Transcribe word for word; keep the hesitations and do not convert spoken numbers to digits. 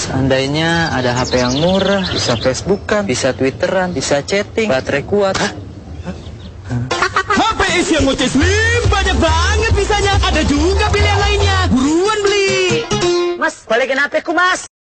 Seandainya ada H P yang murah, bisa Facebookan, bisa Twitteran, bisa chatting, baterai kuat. Hah? H P Asia Moche Slim banyak banget bisanya. Ada juga pilihan lainnya. Buruan beli. Mas, balikin H P ku, Mas.